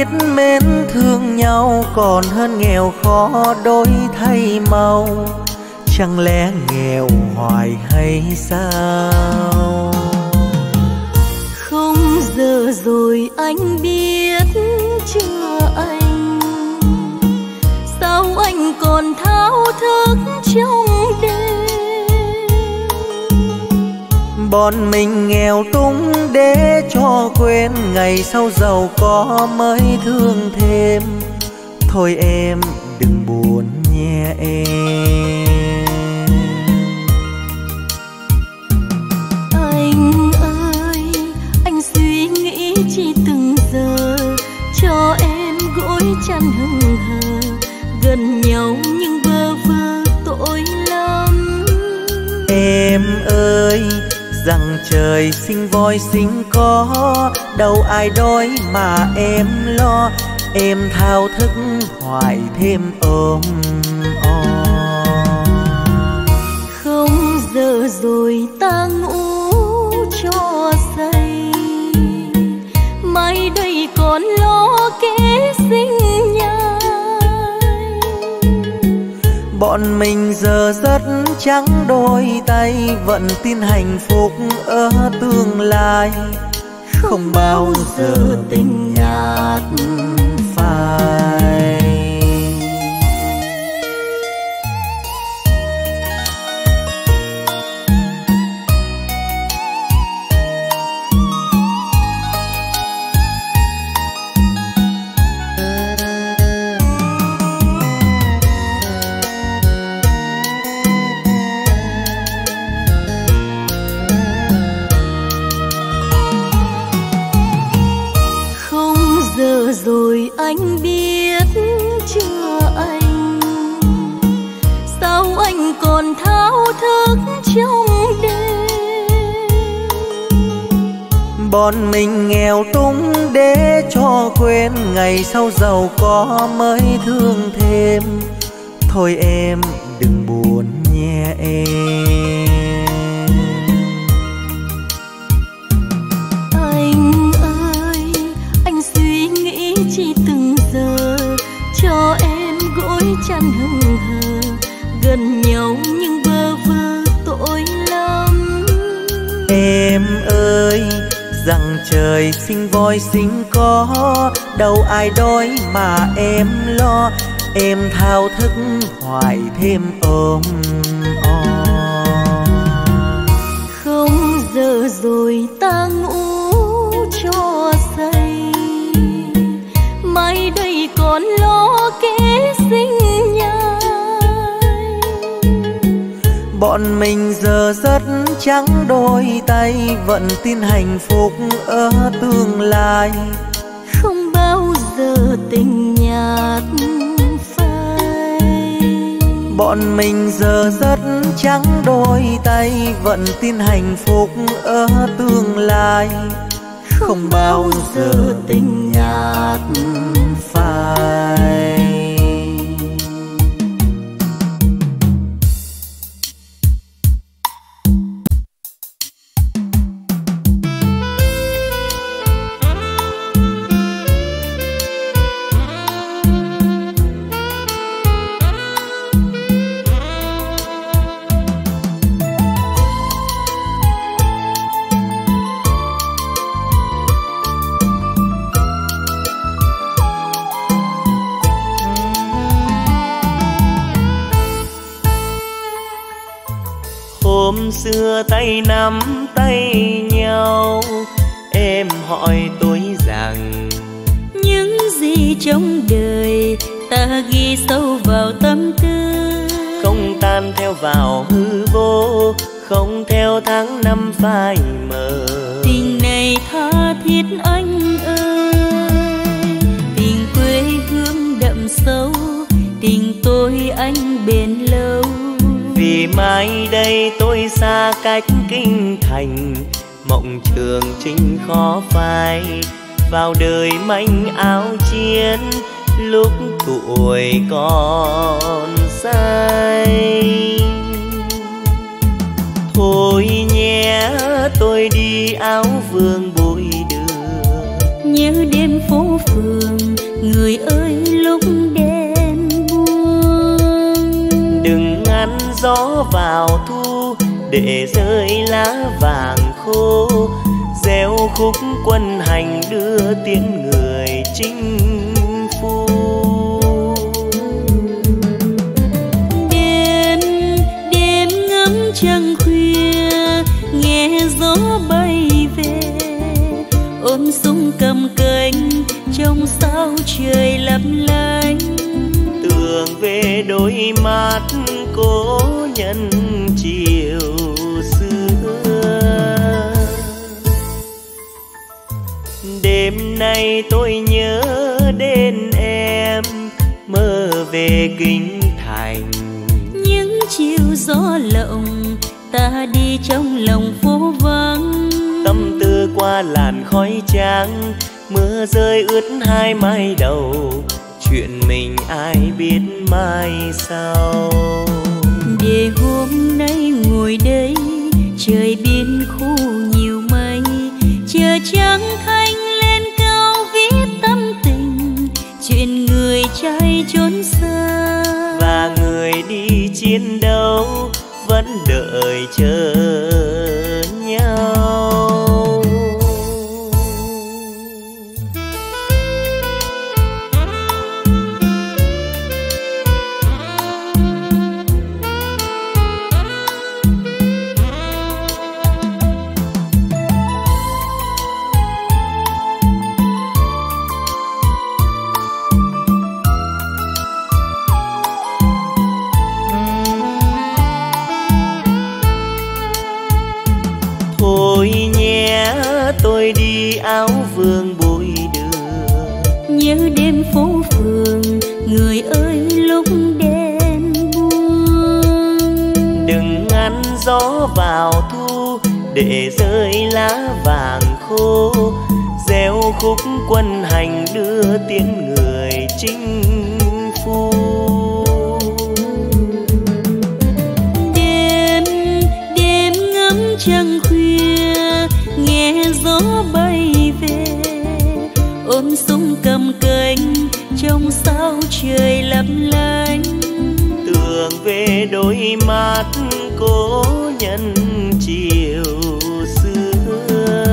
biết mến thương nhau còn hơn nghèo khó đổi thay màu. Chẳng lẽ nghèo hoài hay sao? Không giờ rồi anh biết chưa anh, sao anh còn thao thức trong đêm. Bọn mình nghèo túng để cho quên, ngày sau giàu có mới thương thêm. Thôi em đừng buồn nhé em. Anh ơi, anh suy nghĩ chỉ từng giờ, cho em gối chăn hững hờ. Gần nhau nhưng bơ vơ tội lắm. Em ơi, rằng trời sinh voi sinh có, đâu ai đói mà em lo. Em thao thức hoài thêm ôm o. Không giờ rồi ta ngủ cho say, mai đây còn lo kế sinh nhai. Bọn mình giờ rất trắng đôi tay, vẫn tin hạnh phúc ở tương lai. Không bao giờ tình nhạt phai. Rồi anh biết chưa anh, sao anh còn thao thức trong đêm. Bọn mình nghèo túng để cho quên, ngày sau giàu có mới thương thêm. Thôi em đừng buồn nhé em. Chỉ từng giờ cho em gối chăn hững hờ. Gần nhau nhưng bơ vơ tội lắm. Em ơi, rằng trời sinh voi sinh có, đâu ai đói mà em lo. Em thao thức hoài thêm ôm o. Không giờ rồi ta ngủ cho say, mai đây còn lo kế sinh nhai. Bọn mình giờ rất trắng đôi tay, vẫn tin hạnh phúc ở tương lai. Không bao giờ tình nhạt phai. Bọn mình giờ rất trắng đôi tay, vẫn tin hạnh phúc ở tương lai. Không bao giờ tình nhạt phai. Hôm xưa tay nắm tay nhau, em hỏi tôi rằng những gì trong đời ta ghi sâu vào tâm tư, không tan theo vào hư vô, không theo tháng năm phai mờ. Tình này tha thiết anh ơi, tình quê hương đậm sâu, tình tôi anh bền lâu. Vì mai đây tôi xa cách kinh thành, mộng trường chinh khó phai. Vào đời manh áo chiến, lúc tuổi còn say. Thôi nhé tôi đi áo vương bụi đường, nhớ đêm phố phường gió vào thu để rơi lá vàng khô, gieo khúc quân hành đưa tiếng người chinh phu. Đêm ngắm trăng khuya nghe gió bay về, ôm súng cầm cánh trong sao trời lấp lánh. Tưởng về đôi mắt cố nhân chiều xưa. Đêm nay tôi nhớ đến em, mơ về kinh thành. Những chiều gió lộng ta đi trong lòng phố vắng, Tâm tư qua làn khói trắng, mưa rơi ướt hai mái đầu, chuyện mình ai biết mai sau. để hôm nay ngồi đây trời biên khu nhiều mây, chờ trắng thanh lên cao viết tâm tình, chuyện người trai trốn xa và người đi chiến đấu vẫn đợi chờ nhau. Thôi nhé tôi đi áo vương bụi đường, nhớ đêm phố phường người ơi lúc đèn buông. đừng ngăn gió vào thu để rơi lá vàng khô, gieo khúc quân hành đưa tiếng người chinh phu. Đêm ngắm trăng khuya nghe gió bay về, ôm súng cầm cánh trong sao trời lấp lánh. Tưởng về đôi mắt cố nhân chiều xưa.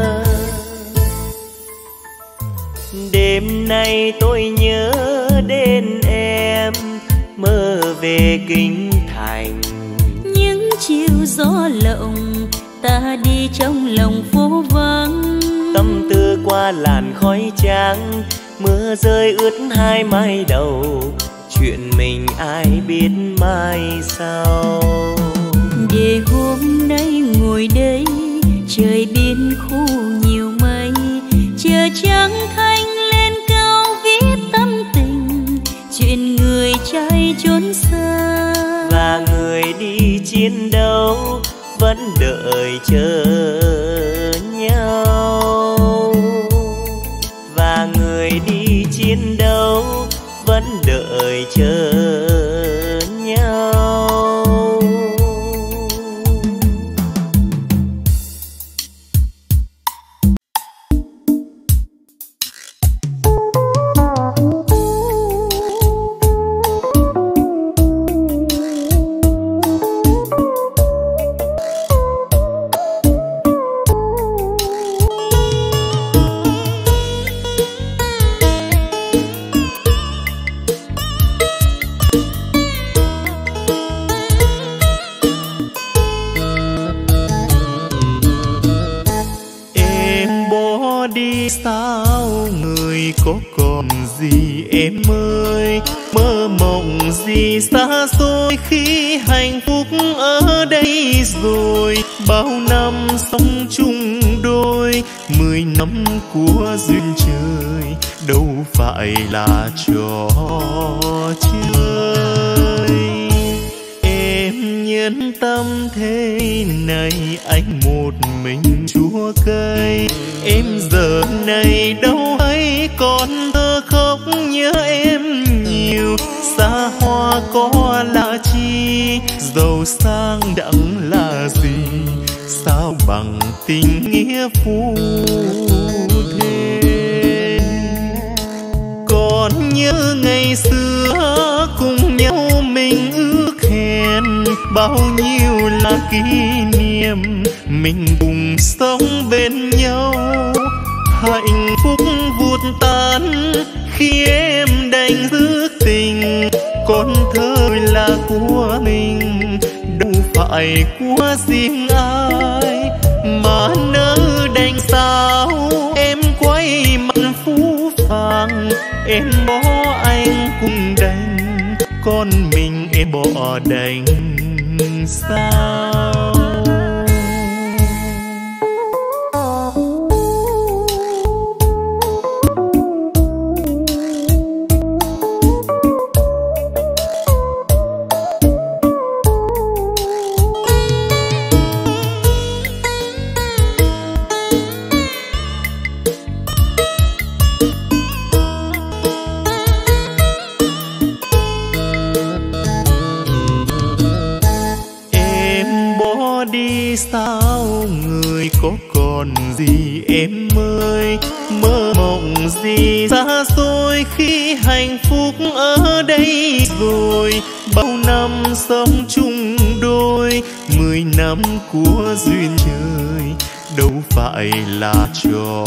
Đêm nay tôi nhớ đến em, mơ về kinh thành. Những chiều gió lộng ta đi trong lòng phố vắng, Tâm tư qua làn khói trắng, mưa rơi ướt hai mái đầu, chuyện mình ai biết mai sau. để hôm nay ngồi đây trời biên khu nhiều mây, chờ trắng thanh lên cao viết tâm tình, chuyện người trai trốn xa và người đi chiến đấu vẫn đợi chờ nhau. Và người đi chiến đấu vẫn đợi chờ nhau. Sao người có còn gì em ơi, mơ mộng gì xa xôi khi hạnh phúc ở đây rồi. Bao năm sống chung đôi, 10 năm của duyên trời, đâu phải là trò chơi. Em nhân tâm thế này, anh một mình chúa cây. Em giờ này đâu hay còn thơ khóc nhớ em nhiều. Xa hoa có là chi, giàu sang đặng là gì, sao bằng tình nghĩa phu thê. Còn nhớ ngày xưa cùng nhau mình ước hẹn, bao nhiêu là kỷ niệm mình cùng sống bên nhau. Hạnh phúc vụt tan khi em đành giữ tình, con thơ là của mình đâu phải của riêng ai, mà nỡ đành sao em quay mặt phũ phàng. Em bỏ anh cũng đành, con mình em bỏ đành sao. Sao người có còn gì em ơi, mơ mộng gì xa xôi khi hạnh phúc ở đây rồi. Bao năm sống chung đôi, 10 năm của duyên trời đâu phải là trò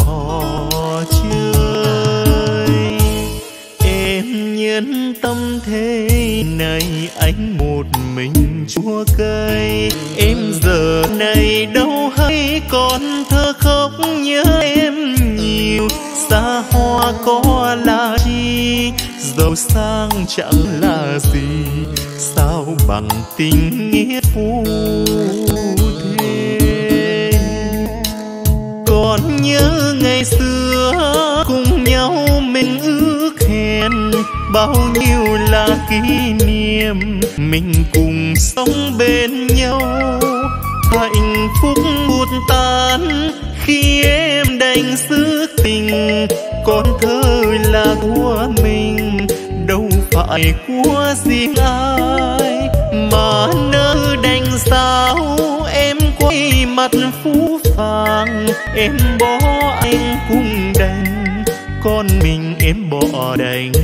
chơi. Em nhẫn tâm thế này anh một mình chua cay, em giờ này đâu hay còn thơ khóc nhớ em nhiều. Xa hoa có là chi, giàu sang chẳng là gì, sao bằng tình nghĩa phu thê. Còn nhớ ngày xưa cùng nhau mình ước hẹn, bao nhiêu là kỷ niệm mình cùng sống bên nhau. Hạnh phúc vụt tan khi em đành giữ tình, con thơ là của mình đâu phải của riêng ai, mà nỡ đành sao em quay mặt phũ phàng. Em bỏ anh cũng đành, con mình em bỏ đành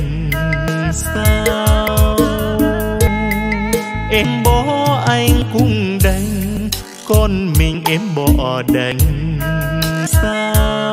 sao. Em bỏ anh cũng đành, con mình em bỏ đành sao.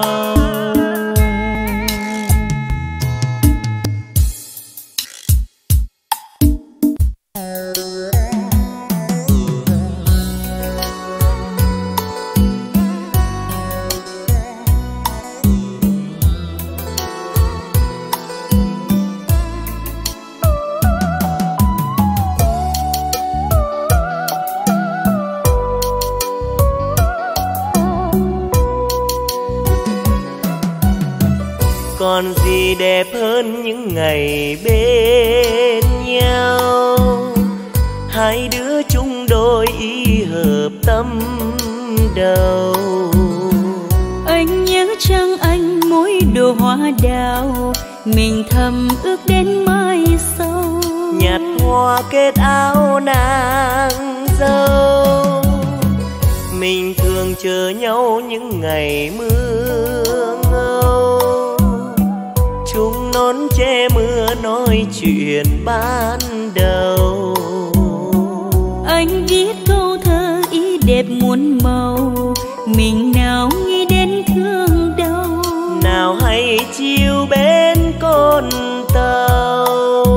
Còn gì đẹp hơn những ngày bên nhau, hai đứa chung đôi ý hợp tâm đầu. Anh nhớ chăng anh mỗi đồ hoa đào, mình thầm ước đến mai sau. Nhặt hoa kết áo nàng dâu, mình thường chờ nhau những ngày mưa ngâu. Chung nón che mưa nói chuyện ban đầu. Anh viết câu thơ ý đẹp muôn màu, mình nào nghĩ đến thương đau, nào hay chiều bên con tàu.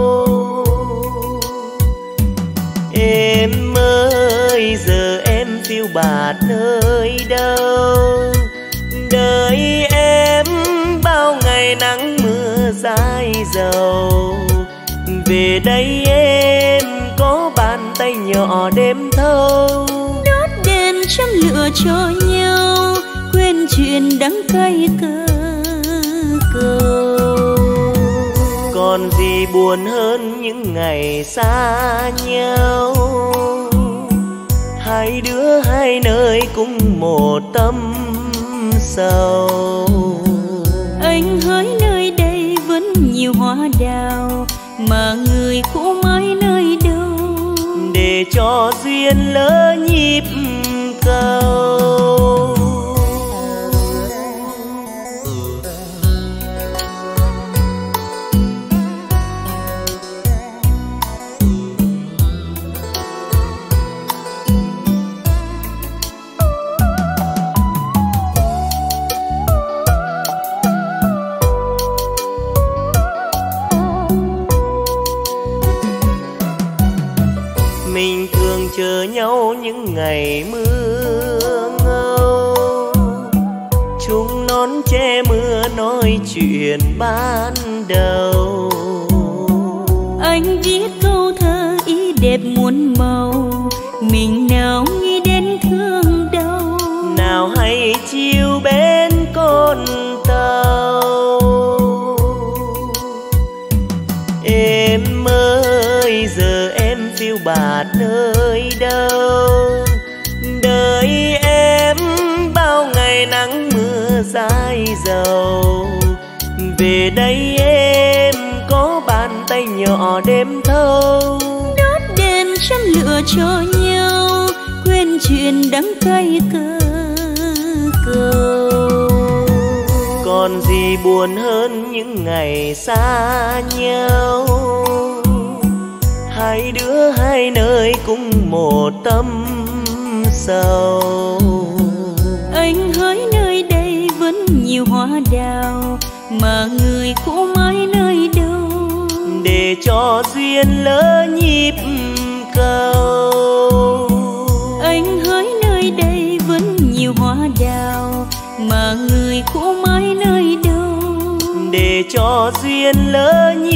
Em ơi giờ em phiêu bạt nơi đâu, đời em bao ngày nắng mưa dãi dầu. Về đây em có bàn tay nhỏ đêm thâu, đốt đèn châm lửa cho nhau, quên chuyện đắng cay cơ cầu. Còn gì buồn hơn những ngày xa nhau, hai đứa hai nơi cùng một tâm sầu. Anh hỡi nơi đây vẫn nhiều hoa đào, mà người cũ mãi nơi đâu, để cho duyên lỡ nhịp cầu. Mình thường chờ nhau những ngày mưa ngâu, chung nón che mưa nói chuyện ban đầu. Anh viết câu thơ ý đẹp muôn màu, mình nào nghĩ đến thương đau. Nào hay chiều bên con tàu. Em ơi giờ em phiêu bạt nơi đâu, đợi em bao ngày nắng mưa dãi dầu. Về đây em có bàn tay nhỏ đêm thâu, đốt đèn châm lửa cho nhau, quên chuyện đắng cay cơ cầu. Còn gì buồn hơn những ngày xa nhau, hai đứa hai nơi cùng một tâm sầu. Anh hỡi nơi đây vẫn nhiều hoa đào, mà người cũ mãi nơi đâu. Để cho duyên lỡ nhịp cầu. Anh hỡi nơi đây vẫn nhiều hoa đào, mà người cũ mãi nơi đâu. Để cho duyên lỡ nhịp